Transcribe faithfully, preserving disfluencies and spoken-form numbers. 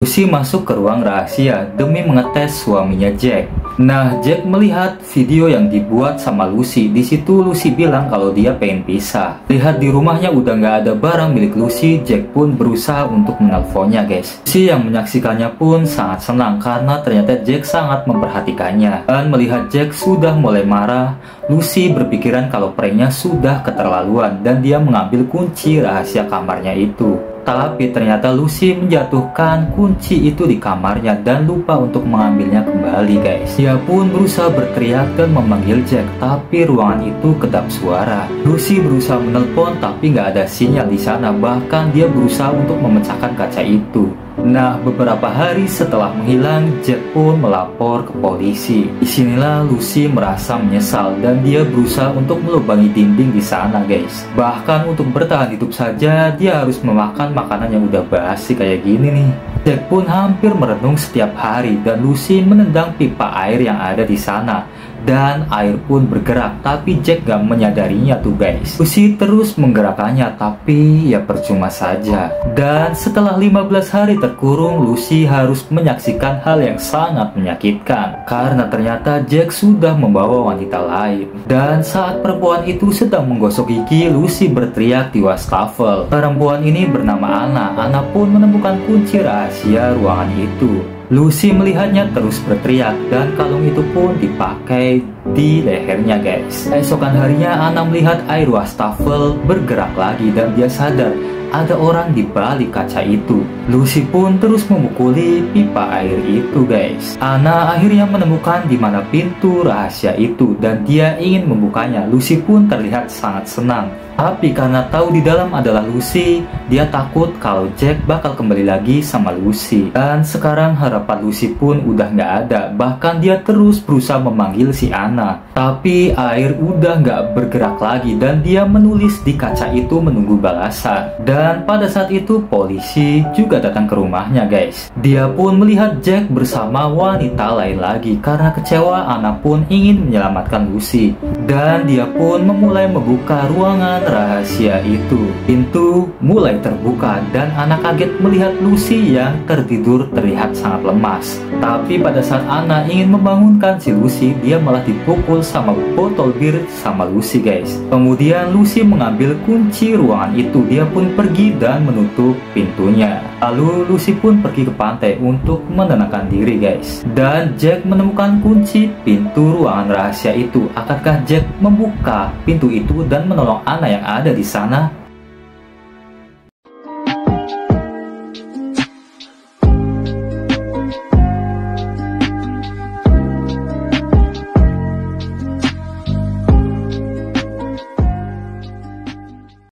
Lucy masuk ke ruang rahasia demi mengetes suaminya Jack. Nah, Jack melihat video yang dibuat sama Lucy. Di situ Lucy bilang kalau dia pengen pisah. Lihat di rumahnya udah nggak ada barang milik Lucy, Jack pun berusaha untuk menelponnya, guys. Lucy yang menyaksikannya pun sangat senang karena ternyata Jack sangat memperhatikannya. Dan melihat Jack sudah mulai marah, Lucy berpikiran kalau pranknya sudah keterlaluan dan dia mengambil kunci rahasia kamarnya itu. Tapi ternyata Lucy menjatuhkan kunci itu di kamarnya dan lupa untuk mengambilnya kembali, guys. Dia pun berusaha berteriak dan memanggil Jack, tapi ruangan itu kedap suara. Lucy berusaha menelpon tapi nggak ada sinyal di sana. Bahkan dia berusaha untuk memecahkan kaca itu. Nah, beberapa hari setelah menghilang, Jack pun melapor ke polisi. Disinilah Lucy merasa menyesal dan dia berusaha untuk melubangi dinding di sana, guys. Bahkan untuk bertahan hidup saja, dia harus memakan makanan yang udah basi kayak gini nih. Jack pun hampir merenung setiap hari dan Lucy menendang pipa air yang ada di sana. Dan air pun bergerak, tapi Jack gak menyadarinya tuh, guys. Lucy terus menggerakkannya, tapi ya percuma saja. Dan setelah lima belas hari terkurung, Lucy harus menyaksikan hal yang sangat menyakitkan. Karena ternyata Jack sudah membawa wanita lain. Dan saat perempuan itu sedang menggosok gigi, Lucy berteriak di wastafel. Perempuan ini bernama Anna. Anna pun menemukan kunci rahasia ruangan itu. Lucy melihatnya terus berteriak dan kalung itu pun dipakai di lehernya, guys. Esokan harinya Anna melihat air wastafel bergerak lagi dan dia sadar ada orang di balik kaca itu. Lucy pun terus memukuli pipa air itu, guys. Anna akhirnya menemukan di mana pintu rahasia itu dan dia ingin membukanya. Lucy pun terlihat sangat senang. Tapi karena tahu di dalam adalah Lucy, dia takut kalau Jack bakal kembali lagi sama Lucy. Dan sekarang harapan Lucy pun udah nggak ada. Bahkan dia terus berusaha memanggil si Anna. Tapi air udah nggak bergerak lagi dan dia menulis di kaca itu menunggu balasan. Dan pada saat itu polisi juga datang ke rumahnya, guys. Dia pun melihat Jack bersama wanita lain lagi. Karena kecewa, Anna pun ingin menyelamatkan Lucy. Dan dia pun memulai membuka ruangan rahasia itu. Pintu mulai terbuka dan Anna kaget melihat Lucy yang tertidur terlihat sangat lemas. Tapi pada saat Anna ingin membangunkan si Lucy, dia malah dipukul sama botol bir sama Lucy, guys. Kemudian Lucy mengambil kunci ruangan itu. Dia pun pergi dan menutup pintunya. Lalu Lucy pun pergi ke pantai untuk menenangkan diri, guys. Dan Jack menemukan kunci pintu ruangan rahasia itu. Akankah Jack membuka pintu itu dan menolong Anna yang ada di sana?